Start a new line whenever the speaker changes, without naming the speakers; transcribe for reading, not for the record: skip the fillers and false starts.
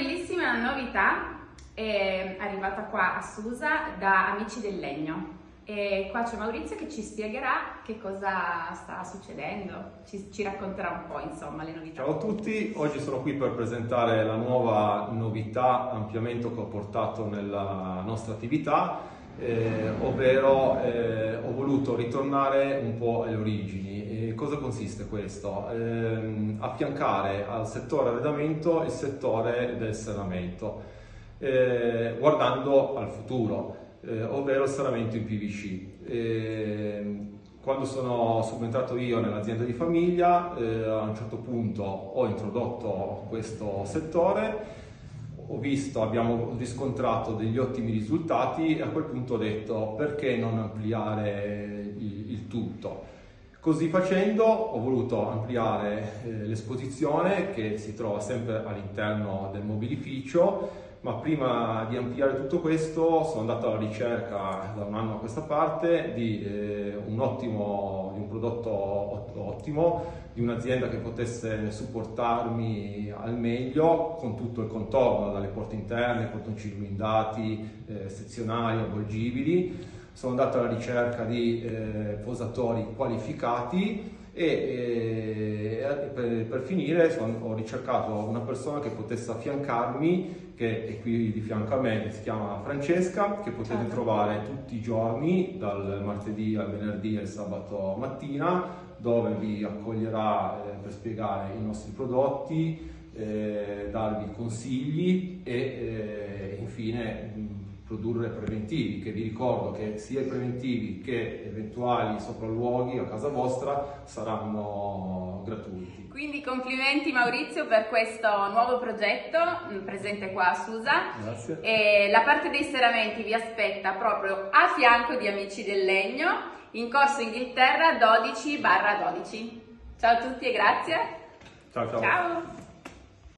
bellissima novità è arrivata qua a Susa da Amici del Legno e qua c'è Maurizio che ci spiegherà che cosa sta succedendo, ci racconterà un po' insomma le novità.
Ciao a tutti, oggi sono qui per presentare la nuova novità, ampliamento che ho portato nella nostra attività, ovvero ho voluto ritornare un po' alle origini. Cosa consiste questo? Affiancare al settore arredamento il settore del serramento, guardando al futuro, ovvero il serramento in PVC. Quando sono subentrato io nell'azienda di famiglia, a un certo punto ho introdotto questo settore, abbiamo riscontrato degli ottimi risultati e a quel punto ho detto perché non ampliare il tutto. Così facendo ho voluto ampliare l'esposizione che si trova sempre all'interno del mobilificio, ma prima di ampliare tutto questo sono andato alla ricerca da un anno a questa parte di un prodotto ottimo, di un'azienda che potesse supportarmi al meglio con tutto il contorno, dalle porte interne, portoncini blindati, sezionali, avvolgibili. Sono andato alla ricerca di posatori qualificati e per finire ho ricercato una persona che potesse affiancarmi, che è qui di fianco a me, che si chiama Francesca, che potete trovare tutti i giorni, dal martedì al venerdì e il sabato mattina, dove vi accoglierà per spiegare i nostri prodotti, darvi consigli e infine produrre preventivi, che vi ricordo che sia i preventivi che eventuali sopralluoghi a casa vostra saranno gratuiti.
Quindi complimenti Maurizio per questo nuovo progetto presente qua a Susa.
Grazie.
E la parte dei serramenti vi aspetta proprio a fianco di Amici del Legno in Corso Inghilterra 12/12. Ciao a tutti e grazie.
Ciao ciao.
Ciao.